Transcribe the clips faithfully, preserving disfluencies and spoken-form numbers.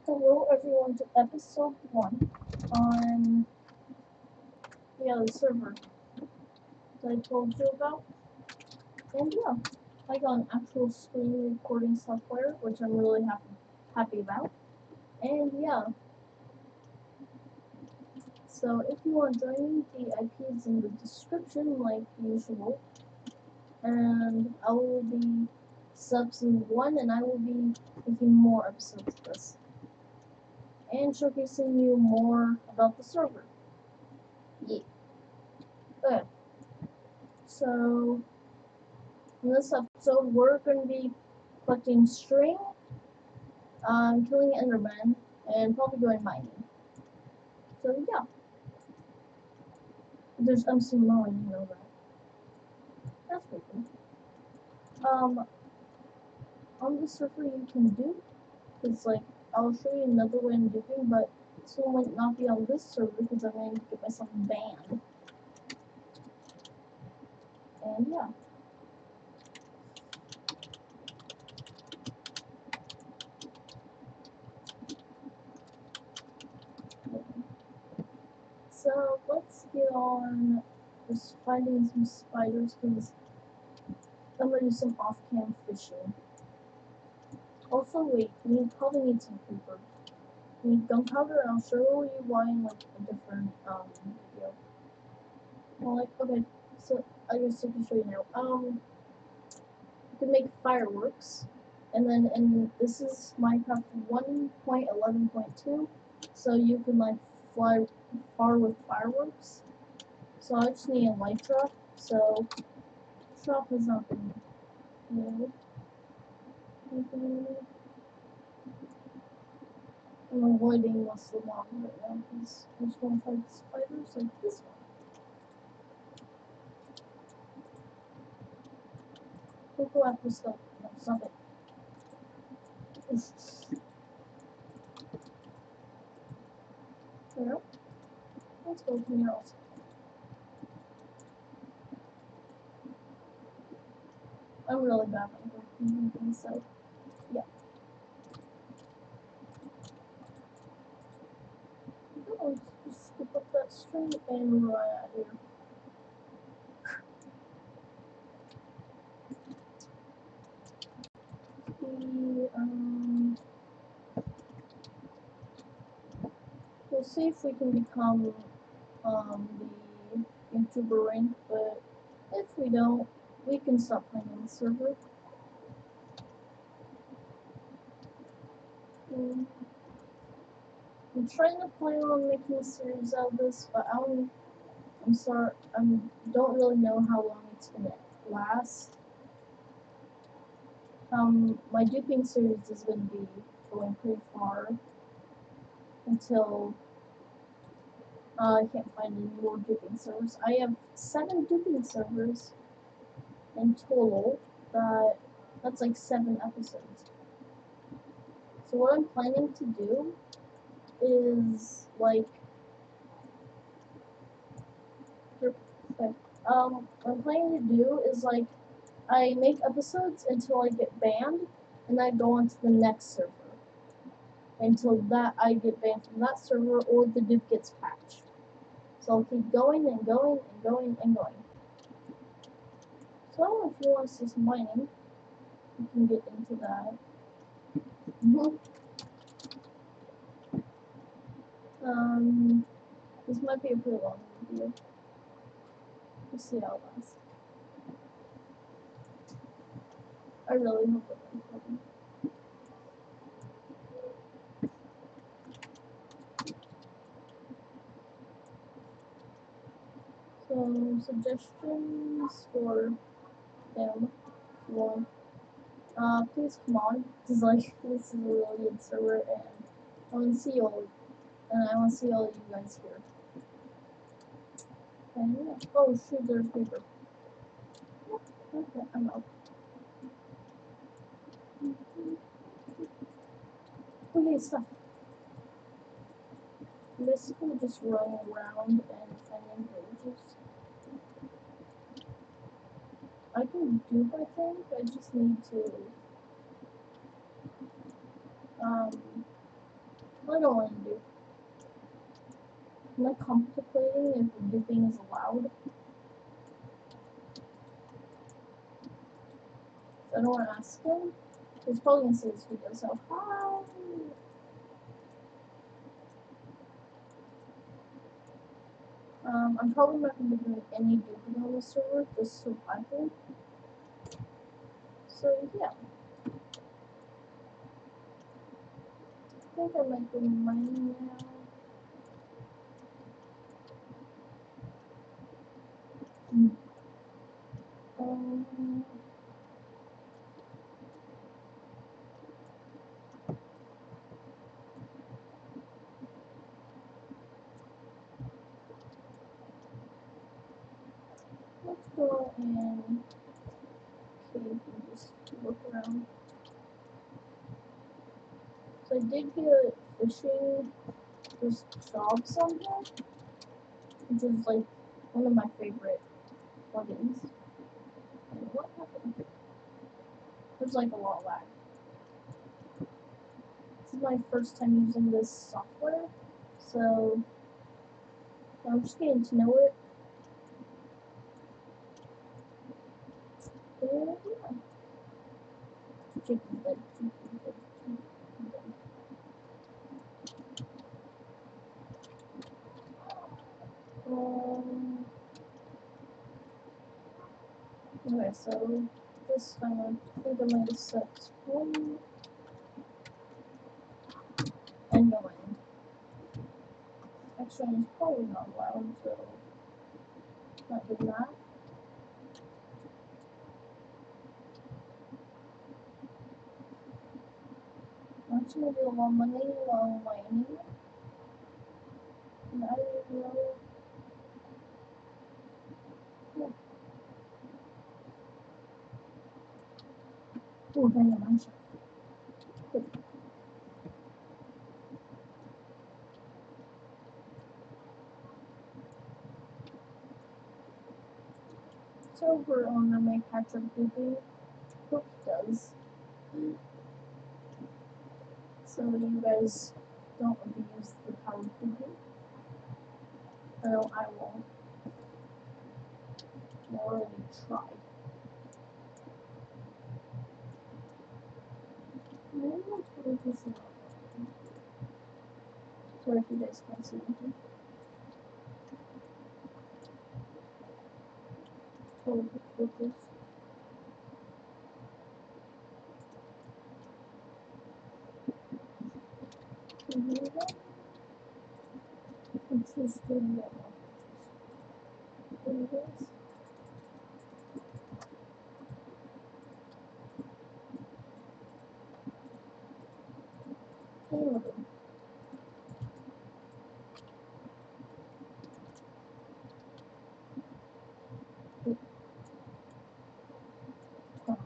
Hello everyone to episode one on yeah the server that I told you about. And yeah, I got an actual screen recording software, which I'm really happy happy about. And yeah, so if you want to join me, the I P is in the description like usual. And I will be season one, and I will be making more episodes of this and showcasing you more about the server. Yeah. Okay. So in this episode, we're going to be collecting string, um, killing Enderman, and probably going mining. So yeah, there's M C mowing, you know that. That's pretty cool. Um, on the server you can dupe. It's like I'll show you another way of duping, but this one might not be on this server because I'm going to get myself banned. And yeah. So let's get on just finding some spiders because I'm gonna do some off-cam fishing. Also, wait, we probably need some paper. We need gunpowder, and I'll show you why in like a different um video. Well, like okay, so I guess I can show you now. Um, you can make fireworks, and then and this is Minecraft one point eleven point two, so you can like fly far with fireworks. So I just need a light drop. So drop has not been made. I'm avoiding most of the lava right now because I just want to fight spiders like this one. Cocoa apple stuff. No, stop it. There. Let's go to here also. I'm really bad at working things, so yeah. I'll just skip up that string and run out of here. The, um, we'll see if we can become um, the YouTuber rank, but if we don't, we can stop playing on the server. Um, I'm trying to plan on making a series out of this, but I don't, I'm sorry, I don't really know how long it's gonna last. Um, my duping series is gonna be going pretty far until uh, I can't find any more duping servers. I have seven duping servers in total. That that's like seven episodes. So what I'm planning to do is like um what I'm planning to do is like I make episodes until I get banned, and then I go on to the next server until that I get banned from that server or the dupe gets patched. So I'll keep going and going and going and going. So if you want to see some mining, you can get into that. Mm-hmm. Um, this might be a pretty long video. We'll see how it lasts. I really hope it won't happen. So suggestions for them. One. Uh, please come on, because like this is a really good server, and I want to see all, and I want to see all of you guys here. And yeah. Oh shoot, there's paper. Okay, I'm out. Okay, stop. I'm basically just running around and finding villages. I can do, I think. I just need to um I don't want to do. Am I contemplating if dipping is allowed? I don't want to ask him. He's probably gonna see this video, so hi. Um, I'm probably not gonna be doing any dipping on the server, just survival. So yeah. I think I might go mining now. Mm. Um, let's go and cave and just look around. So I did get fishing, there's jobs on here, which is like one of my favorite plugins. And what happened? There's like a lot of lag. This is my first time using this software, so I'm just getting to know it. And yeah. Chicken leg, chicken leg, chicken leg. Um, okay, so this time I think I'm going to set one and going. Actually, it's probably not allowed, so not doing that. I'm actually going to do a lot of money while mining. And I don't know. Yeah. Oh, dang it, mine shot. Good. So over on my Patrick Doobie, Hook does. So you guys don't abuse the power of Doobie. I know I won't. I already tried. Sorry if you guys can't see anything. Totally focus. Can you hear that? It's just doing that now. There it is. Anyway. Wait. Oh.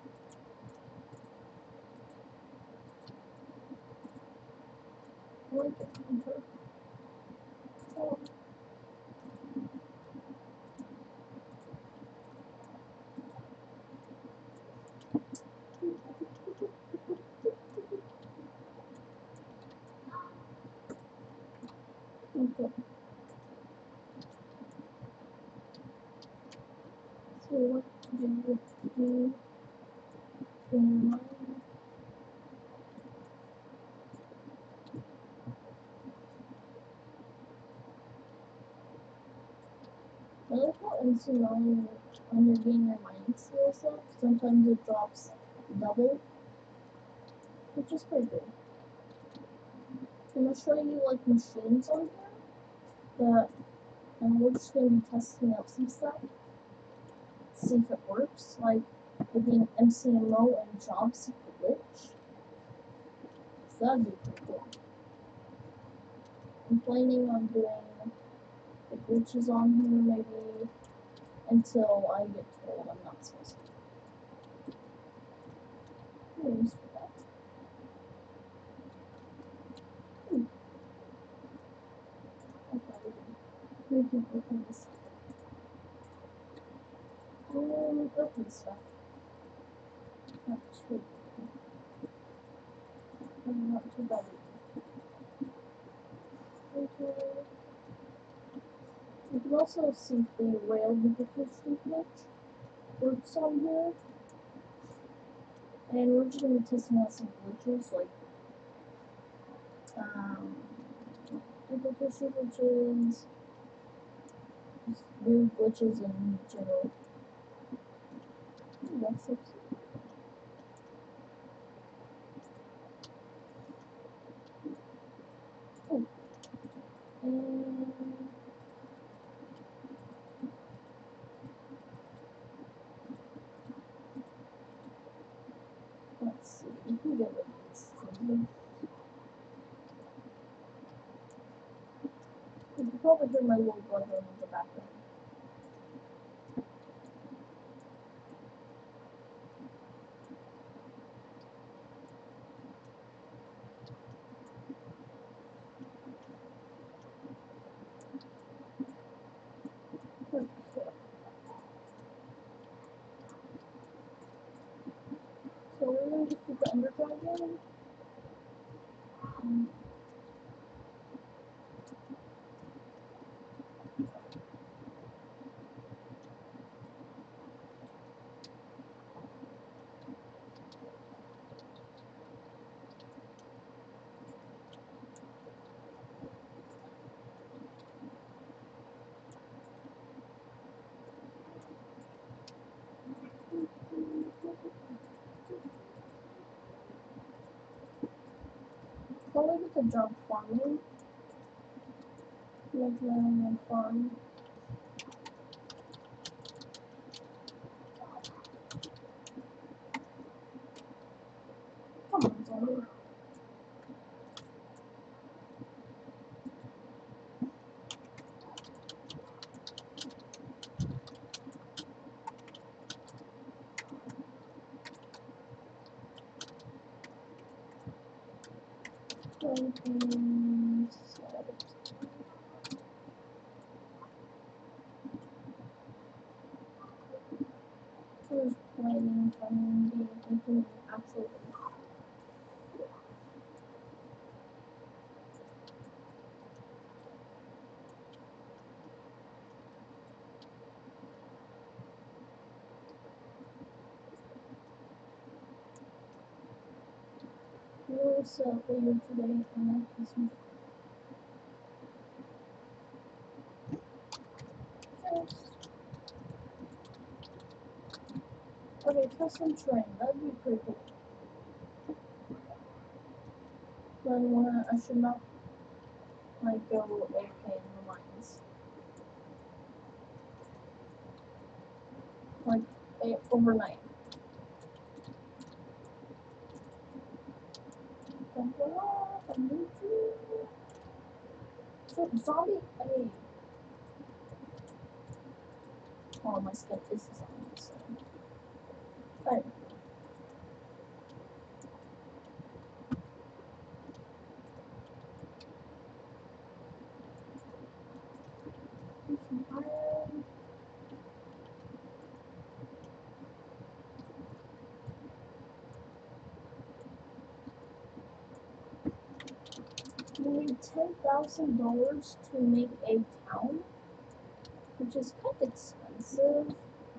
Like it. Enter. Oh. Okay. So what do you do in mind? I like how M C nine when you're getting your mining skills up, sometimes it drops double, which is pretty good. I'm gonna show you like machines on here that and we're just gonna be testing out some stuff. See if it works, like getting M C M O and jobs glitch. So that'd be pretty cool. I'm planning on doing the glitches on here maybe until I get told I'm not supposed to. Names for that. Hmm. I probably did. We can open this up. Um, open stuff. Not too bad. Not too bad. can also see if the rail difficulty glitch works on here. And we're just going to be testing out some glitches, like, um, difficulty glitches, just weird glitches in general. That's it. Oh. And let's see, we can get rid of this thing. You can probably hear my little brother in the background. Okay. So we're going to put the underground in. Um, Probably get the job farming. Make my own farm. Come on, zombie. Something set. Who's planning from being thinking absolutely. We'll sell later today and Christmas. First. Okay, custom train. That'd be pretty cool. But I wanna, I should not like go A F K in the mines. Like a, overnight. Don't go off, I need you. So zombie hey. Oh, my skin is a zombie, so. Alright. Some iron. You need ten thousand dollars to make a town, which is kind of expensive,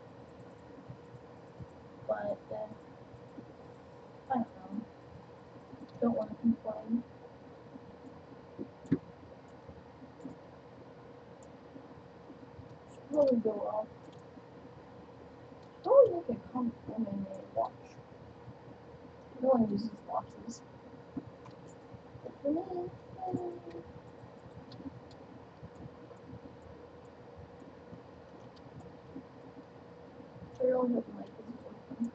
but uh, I don't know. Don't want to complain. Should probably go up. Probably make a com M M A watch. No one uses watches. But for me, eh. I don't have mic is open.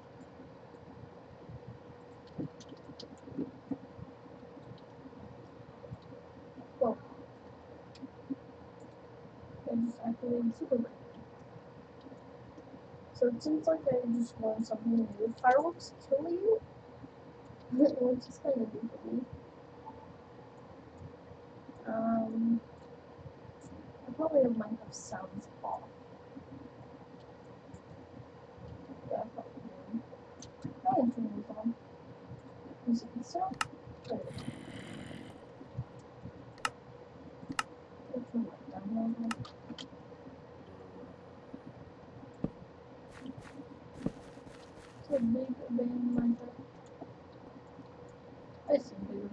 Well, I just activated super break. So it seems like I just learned something new. Fireworks kill you? Which is kind of new for me. Um, I probably have might have sounds off. Yeah, I probably do. I can turn these on. Music and sound. There we go. I'll turn that down a little bit. a big abandoned minecart. I see bigger.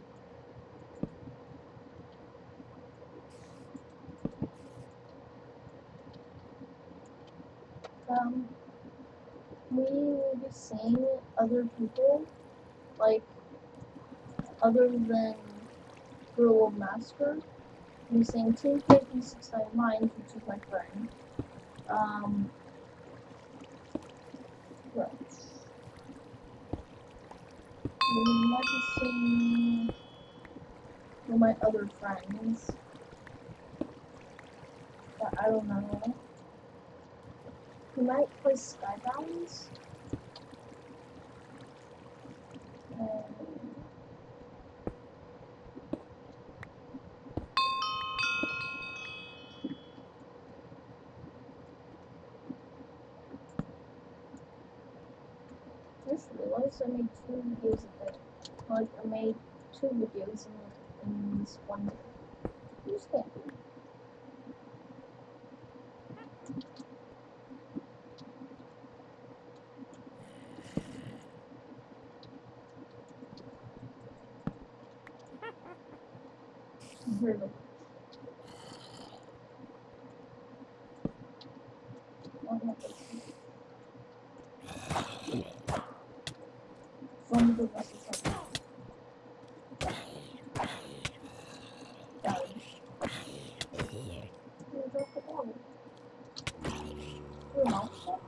Um, we will be seeing other people, like, other than Girl of Master. We're seeing Team K P six nine Mines, which is my friend. Um, right. We might be seeing one of my other friends. But I don't know. We might play Skybounds. And I just realized I made two videos a day. Like, I made two videos in, in this one day. You just can't do it. Here we go. Oh, yeah, that's it. Some of the rest is like that. You drop the bottle. Your mouth shut?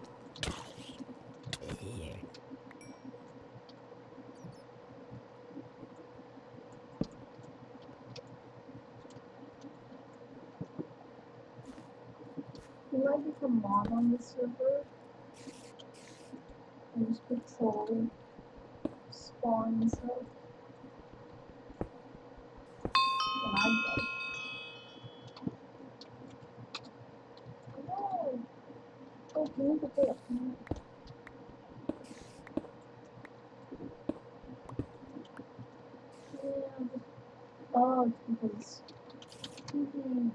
You might become mod on this server and just patrol, spawn and stuff. And I'd go. No! Oh, can you get there? Yeah, just, oh, it's because T V.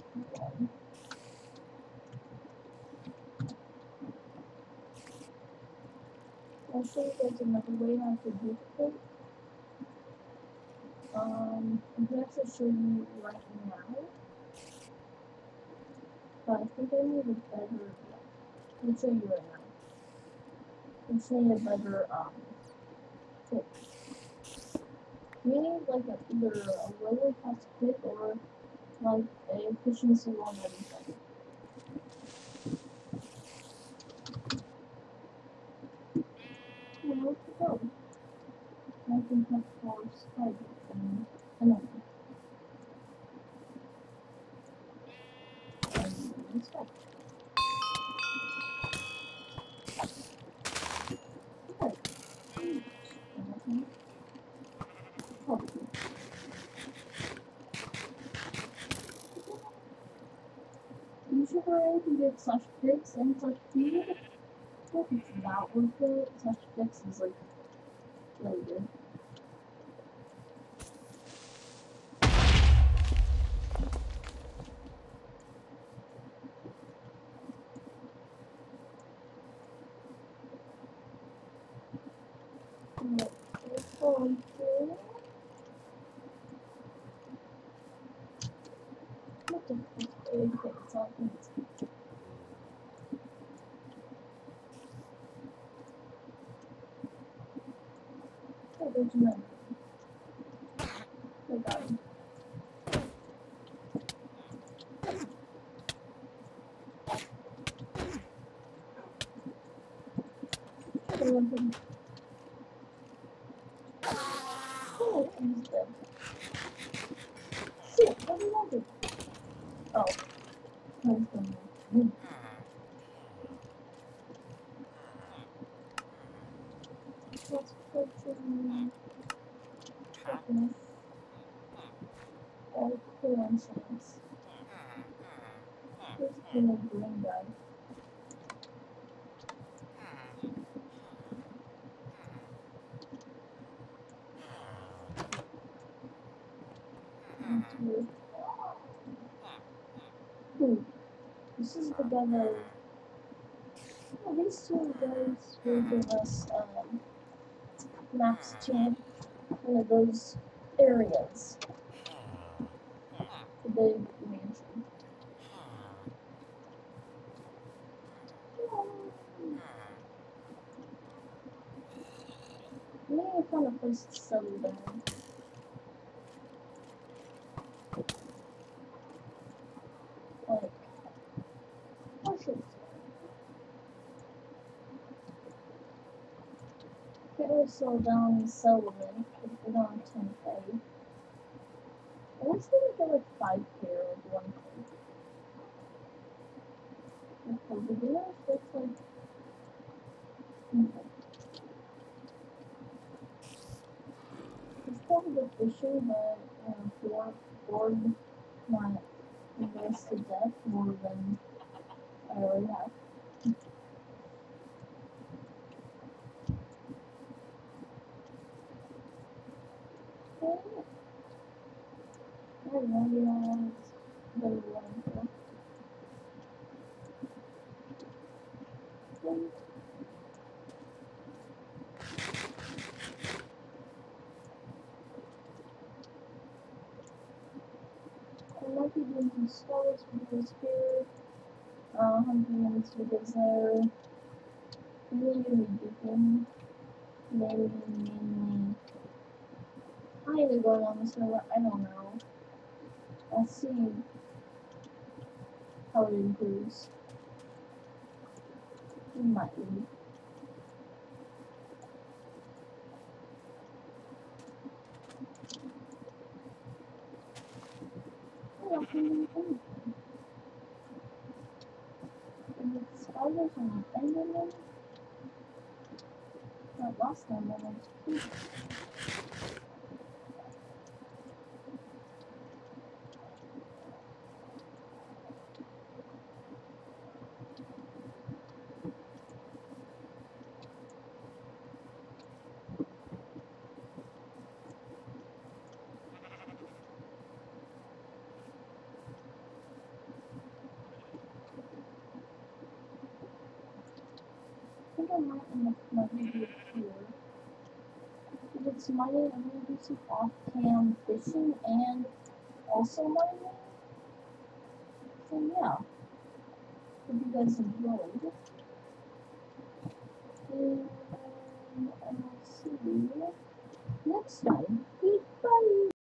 I'll show you guys another way how to duplicate. Um, I can actually show you right now, but I think I need a better, yeah, I'll show you right now. I just need a better, um, pick. You need, like, a, either a really fast pick or, like, a efficiency on everything. Where to go? I can have four spiders and an enemy. And this way. Okay. Hmm. Probably. You should hurry to get slash picks and slash feed. I think it's that worth it. Slash picks is like really good. Alright, let's go on through. What the fuck? Okay, it's all good. Oh, there's another. I got him. I love him. Oh, he's dead. Shit, what did I do? Oh, I was gonna move. Let's put in happiness. All cool and chance. There's been a green guy. That's weird. Ooh, this is the guy that Well, these two guys will give us um, maps to one of those areas. The big mansion. Maybe I found a place to settle down. Like, partial. Can't really settle down in Sullivan if we're on ten K. At least they would get like five K or one K. Okay, the dealers looks like. Okay. It's probably the fishing, but you know, bored, bored, not embarrassed to death more than I already have. Okay. I have no idea what I'm going for. Okay. I might be doing some stars because here, uh, hunting minutes because they're really gonna be different. Maybe, mainly. I'm either going on the server, I don't know. I'll see how it improves. It might be. I don't think anything. Is it spiders and endermen? Not last time, but like two. I think I might end up my video here. If it's mining, I'm gonna do some off-cam fishing and also mining. So yeah, hope you guys enjoyed. And I will see you next time. Goodbye.